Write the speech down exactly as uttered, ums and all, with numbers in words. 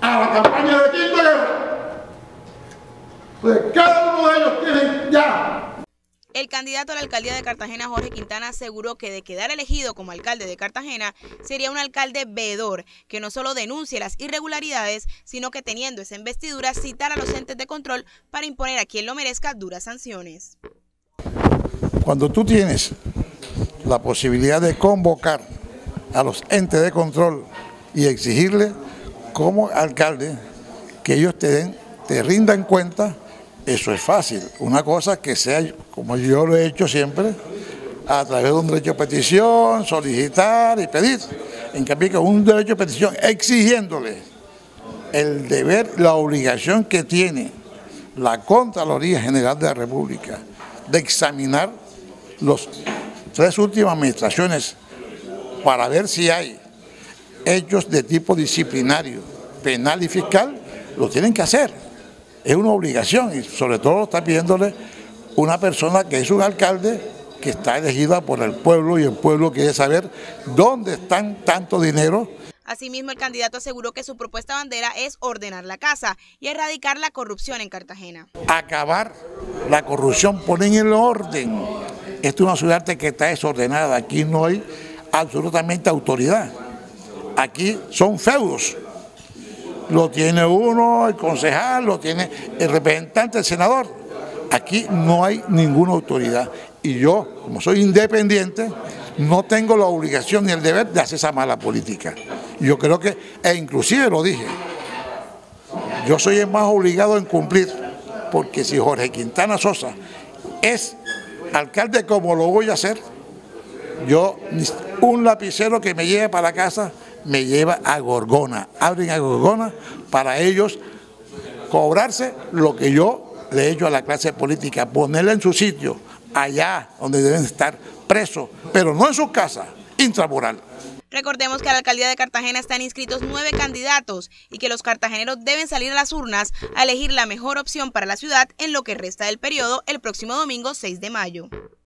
a la campaña de Quinto Guerra. Pues cada uno de ellos tiene ya. El candidato a la alcaldía de Cartagena, Jorge Quintana, aseguró que de quedar elegido como alcalde de Cartagena, sería un alcalde veedor, que no solo denuncie las irregularidades, sino que teniendo esa investidura citar a los entes de control para imponer a quien lo merezca duras sanciones. Cuando tú tienes la posibilidad de convocar a los entes de control y exigirle como alcalde que ellos te den, te rindan cuenta, eso es fácil. Una cosa que sea, como yo lo he hecho siempre, a través de un derecho de petición, solicitar y pedir. En cambio, que un derecho de petición exigiéndole el deber, la obligación que tiene la Contraloría General de la República de examinar las tres últimas administraciones para ver si hay hechos de tipo disciplinario, penal y fiscal, lo tienen que hacer. Es una obligación y sobre todo lo está pidiéndole una persona que es un alcalde que está elegida por el pueblo y el pueblo quiere saber dónde están tanto dinero. Asimismo, el candidato aseguró que su propuesta bandera es ordenar la casa y erradicar la corrupción en Cartagena. Acabar la corrupción, poner en orden. Esta es una ciudad que está desordenada, aquí no hay absolutamente autoridad. Aquí son feudos. Lo tiene uno, el concejal, lo tiene el representante, el senador. Aquí no hay ninguna autoridad. Y yo, como soy independiente, no tengo la obligación ni el deber de hacer esa mala política. Yo creo que, e inclusive lo dije, yo soy el más obligado en cumplir, porque si Jorge Quintana Sosa es alcalde como lo voy a hacer, yo, un lapicero que me lleve para la casa, me lleva a Gorgona, abren a Gorgona para ellos cobrarse lo que yo le he hecho a la clase política, ponerla en su sitio, allá donde deben estar presos, pero no en sus casas, intramural. Recordemos que a la alcaldía de Cartagena están inscritos nueve candidatos y que los cartageneros deben salir a las urnas a elegir la mejor opción para la ciudad en lo que resta del periodo el próximo domingo seis de mayo.